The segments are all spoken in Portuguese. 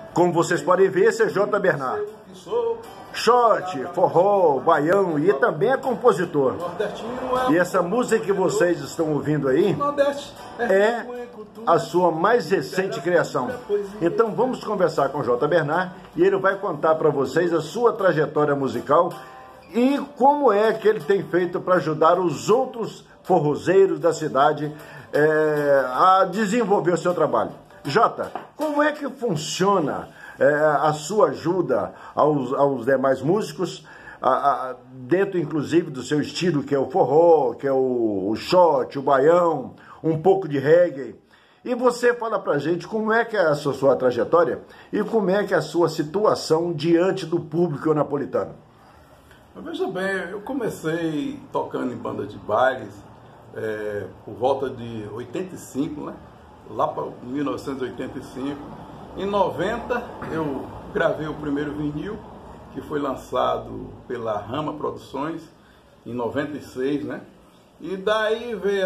Como vocês podem ver, esse é J. Bernard. Shot, forró, baião e também é compositor. E essa música que vocês estão ouvindo aí é a sua mais recente criação. Então vamos conversar com o J. Bernard e ele vai contar para vocês a sua trajetória musical e como é que ele tem feito para ajudar os outros forrozeiros da cidade a desenvolver o seu trabalho. Jota, como é que funciona a sua ajuda aos demais músicos, dentro inclusive do seu estilo, que é o forró, que é o shot, o baião, um pouco de reggae? E você fala pra gente como é que é a sua trajetória e como é que é a sua situação diante do público napolitano. Veja bem, eu comecei tocando em banda de bailes por volta de 85, né? Lá para 1985. Em 90 eu gravei o primeiro vinil, que foi lançado pela Rama Produções, em 96, né? E daí veio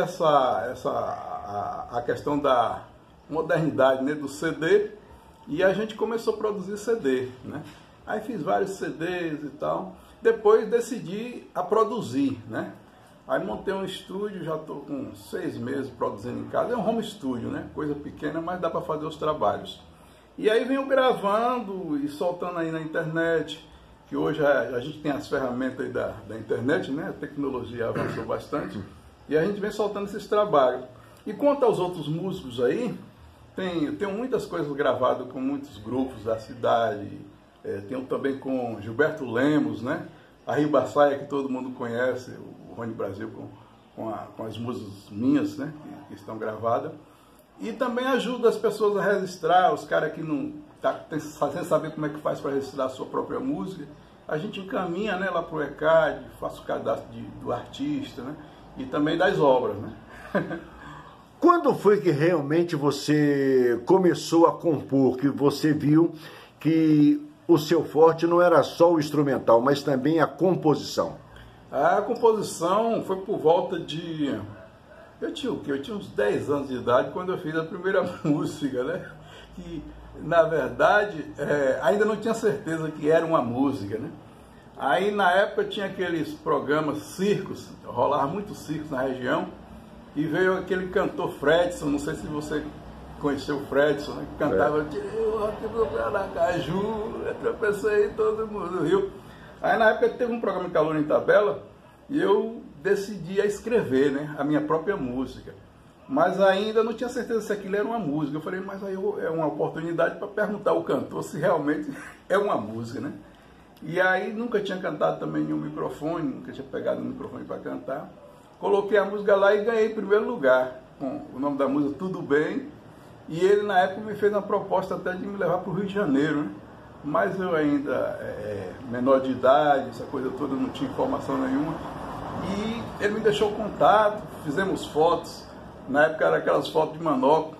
a questão da modernidade, né, do CD, e a gente começou a produzir CD, né? Aí fiz vários CDs e tal. Depois decidi a produzir, né? Aí montei um estúdio, já estou com 6 meses produzindo em casa. É um home studio, né? Coisa pequena, mas dá para fazer os trabalhos. E aí venho gravando e soltando aí na internet, que hoje a gente tem as ferramentas aí da internet, né? A tecnologia avançou bastante. E a gente vem soltando esses trabalhos. E quanto aos outros músicos aí, tenho muitas coisas gravadas com muitos grupos da cidade. Tenho também com Gilberto Lemos, né? A Ribaçaia, que todo mundo conhece, o Rony Brasil com as músicas minhas, né? Que estão gravadas. E também ajuda as pessoas a registrar, os caras que não sem saber como é que faz para registrar a sua própria música. A gente encaminha, né, lá para o ECAD, faço o cadastro do artista, né? E também das obras, né? Quando foi que realmente você começou a compor, que você viu que o seu forte não era só o instrumental, mas também a composição? A composição foi por volta de... Eu tinha o quê? Eu tinha uns 10 anos de idade quando eu fiz a primeira música, né? Que, na verdade, ainda não tinha certeza que era uma música, né? Aí, na época, tinha aqueles programas, circos, rolava muitos circos na região, e veio aquele cantor Fredson, não sei se você conheceu o Fredson, né? Que cantava, tirei o rock do Aracaju, tropecei, todo mundo riu. Aí, na época, teve um programa de Calor em Tabela, e eu decidi a escrever, né, a minha própria música. Mas ainda não tinha certeza se aquilo era uma música. Eu falei, mas aí é uma oportunidade para perguntar ao cantor se realmente é uma música, né? E aí nunca tinha cantado também em um microfone, nunca tinha pegado um microfone para cantar. Coloquei a música lá e ganhei em primeiro lugar, com o nome da música Tudo Bem. E ele, na época, me fez uma proposta até de me levar para o Rio de Janeiro, né? Mas eu ainda, menor de idade, essa coisa toda, não tinha informação nenhuma. E ele me deixou o contato, fizemos fotos. Na época era aquelas fotos de manopla.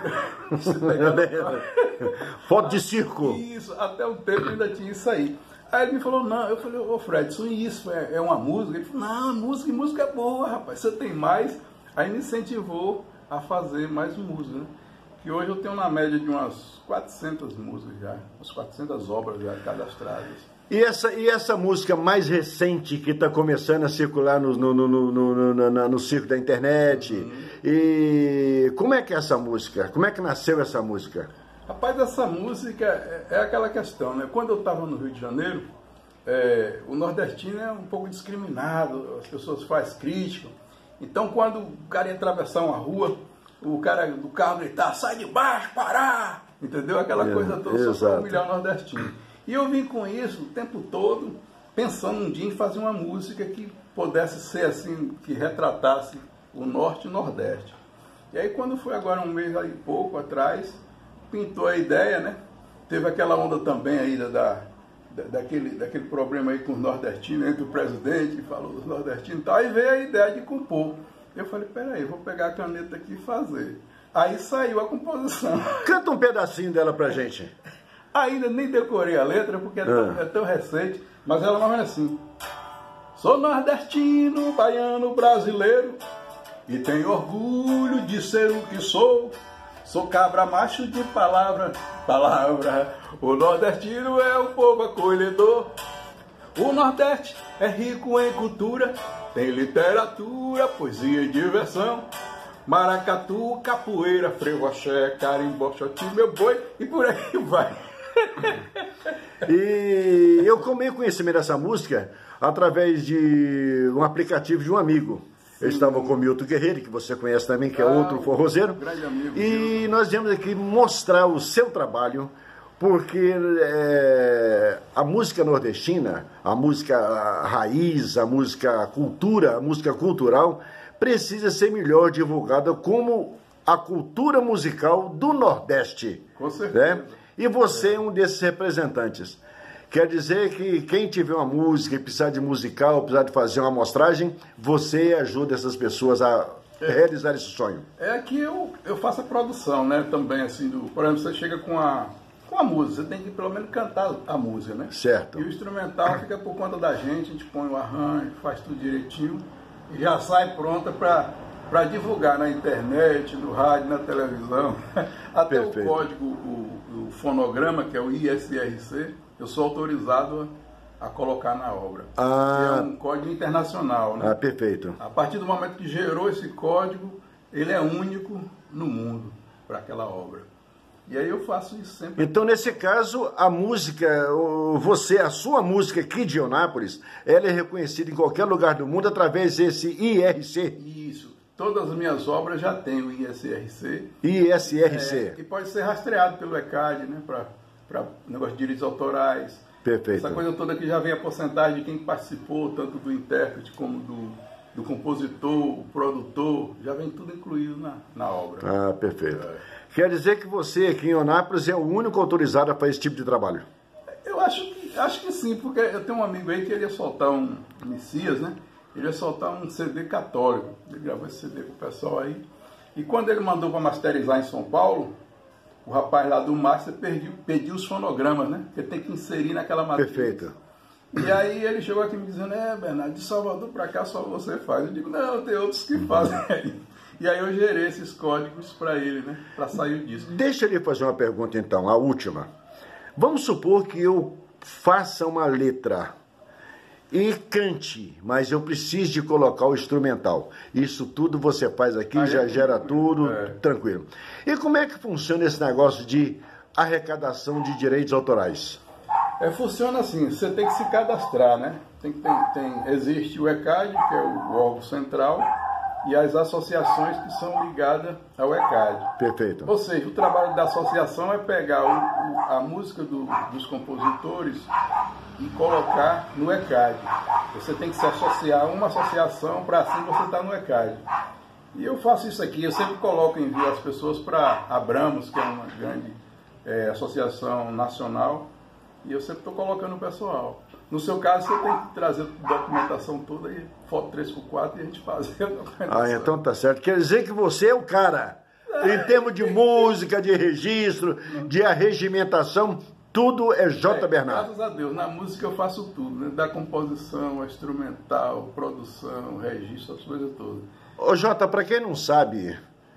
Foto de circo. Isso, até o tempo ainda tinha isso aí. Aí ele me falou, não, eu falei, ô Fredson, isso é uma música? Ele falou, não, música é boa, rapaz, você tem mais. Aí me incentivou a fazer mais música, né? Que hoje eu tenho na média de umas 400 músicas já, umas 400 obras já cadastradas. E essa música mais recente que está começando a circular no circo da internet, e como é que é essa música? Como é que nasceu essa música? Rapaz, essa música é aquela questão, né? Quando eu estava no Rio de Janeiro, o nordestino é um pouco discriminado, as pessoas fazem crítica. Então, quando o cara ia atravessar uma rua, o cara do carro gritar, sai de baixo, parar! Entendeu? Aquela coisa toda, só para humilhar o nordestino. E eu vim com isso o tempo todo, pensando um dia em fazer uma música que pudesse ser assim, que retratasse o Norte e o Nordeste. E aí quando foi agora um mês e pouco atrás, pintou a ideia, né? Teve aquela onda também aí daquele problema aí com os nordestinos, entre o presidente que falou dos nordestinos e tal, aí veio a ideia de compor. Eu falei, peraí, vou pegar a caneta aqui e fazer. Aí saiu a composição. Canta um pedacinho dela pra gente. Ainda nem decorei a letra, porque é tão recente, mas ela não é assim. Sou nordestino, baiano, brasileiro, e tenho orgulho de ser o que sou. Sou cabra macho de palavra, palavra. O nordestino é o povo acolhedor. O Nordeste é rico em cultura, tem literatura, poesia e diversão. Maracatu, capoeira, frevo, axé, carimbó, xoti, meu boi e por aí vai. E eu tomei conhecimento dessa música através de um aplicativo de um amigo. Eu estava com o Milton Guerreiro, que você conhece também, que é outro forrozeiro. Grande amigo. E nós viemos aqui mostrar o seu trabalho, porque a música nordestina, a música raiz, a música cultura, a música cultural, precisa ser melhor divulgada como a cultura musical do Nordeste. Com certeza. Né? E você é um desses representantes. Quer dizer que quem tiver uma música e precisar de musical, precisar de fazer uma amostragem, você ajuda essas pessoas a realizar esse sonho. É que eu faço a produção, né, também, assim, por exemplo, você chega com a música, você tem que pelo menos cantar a música, né? Certo. E o instrumental fica por conta da gente, a gente põe o arranjo, faz tudo direitinho, e já sai pronta para divulgar na internet, no rádio, na televisão. Até perfeito. O código, o fonograma, que é o ISRC, eu sou autorizado a colocar na obra. É um código internacional, né? Perfeito. A partir do momento que gerou esse código, ele é único no mundo para aquela obra. E aí eu faço isso sempre. Então, nesse caso, a música, a sua música aqui de Ionápolis, ela é reconhecida em qualquer lugar do mundo através desse IRC? Isso. Todas as minhas obras já têm o ISRC. ISRC. Que pode ser rastreado pelo ECAD, né? Para negócio de direitos autorais. Perfeito. Essa coisa toda que já vem a porcentagem de quem participou, tanto do intérprete como do compositor, o produtor, já vem tudo incluído na obra. Perfeito. Quer dizer que você aqui em Ionápolis é o único autorizado a fazer esse tipo de trabalho? Eu acho que sim, porque eu tenho um amigo aí que ele ia soltar um Messias, né? Ele ia soltar um CD católico. Ele gravou esse CD com o pessoal aí. E quando ele mandou para masterizar em São Paulo, o rapaz lá do Master pediu os fonogramas, né? Que tem que inserir naquela matriz. Perfeito. E aí ele chegou aqui me dizendo, Bernardo, de Salvador para cá só você faz. Eu digo, não, tem outros que fazem aí. E aí eu gerei esses códigos para ele, né? Para sair o disco. Deixa eu lhe fazer uma pergunta então, a última. Vamos supor que eu faça uma letra e cante, mas eu preciso de colocar o instrumental. Isso tudo você faz aqui, já gera tudo, tranquilo. E como é que funciona esse negócio de arrecadação de direitos autorais? Funciona assim, você tem que se cadastrar, né? Existe o ECAD, que é o órgão central, e as associações que são ligadas ao ECAD. Perfeito. Ou seja, o trabalho da associação é pegar a música dos compositores e colocar no ECAD. Você tem que se associar a uma associação para assim você estar no ECAD. E eu faço isso aqui, eu sempre envio as pessoas para a Abramos, que é uma grande associação nacional, e eu sempre estou colocando o pessoal. No seu caso, você tem que trazer a documentação toda aí, foto 3x4 e a gente faz a documentação. Então tá certo. Quer dizer que você é o cara. Em termos de música, de registro, de arregimentação, tudo é J. Bernardo. Graças a Deus. Na música eu faço tudo, né? Da composição, instrumental, produção, registro, as coisas todas. Ô Jota, para quem não sabe,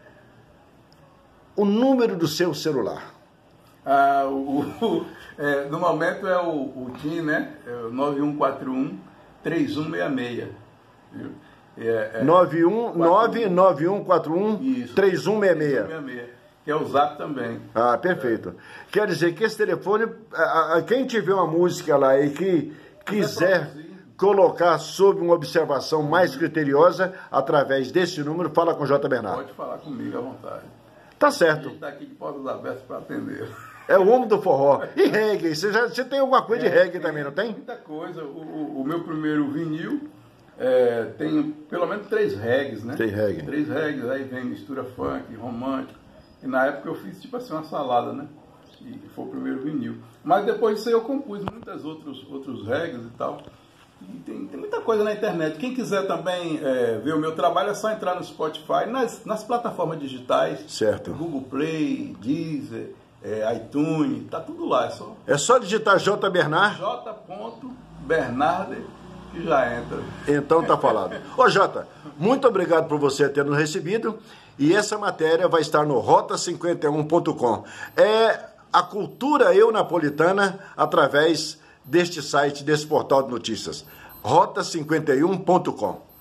o número do seu celular. No momento é o TIM, né? É o 9141-3166. 99141-3166. Que é o Zap também. Perfeito. Quer dizer que esse telefone, quem tiver uma música lá e que quiser colocar sob uma observação mais criteriosa, através desse número, fala com o J. Bernardo. Pode falar comigo à vontade. Tá certo. A gente está aqui de portas abertas para atender. É o homem do forró. E reggae? Você tem alguma coisa de reggae também, não tem? Muita coisa. O meu primeiro vinil tem pelo menos 3 reggaes, né? 3 reggae. 3 reggaes, aí vem mistura funk, romântico. E na época eu fiz tipo assim uma salada, né? E foi o primeiro vinil. Mas depois disso aí eu compus muitos outros reggaes e tal. E tem muita coisa na internet. Quem quiser também ver o meu trabalho é só entrar no Spotify, nas plataformas digitais. Certo. Google Play, Deezer, iTunes, tá tudo lá. É só digitar J. Bernard. J. Bernardo que já entra. Então tá falado. Ô Jota, muito obrigado por você ter nos recebido. E essa matéria vai estar no rota51.com. É a cultura eunapolitana através deste site, desse portal de notícias. rota51.com.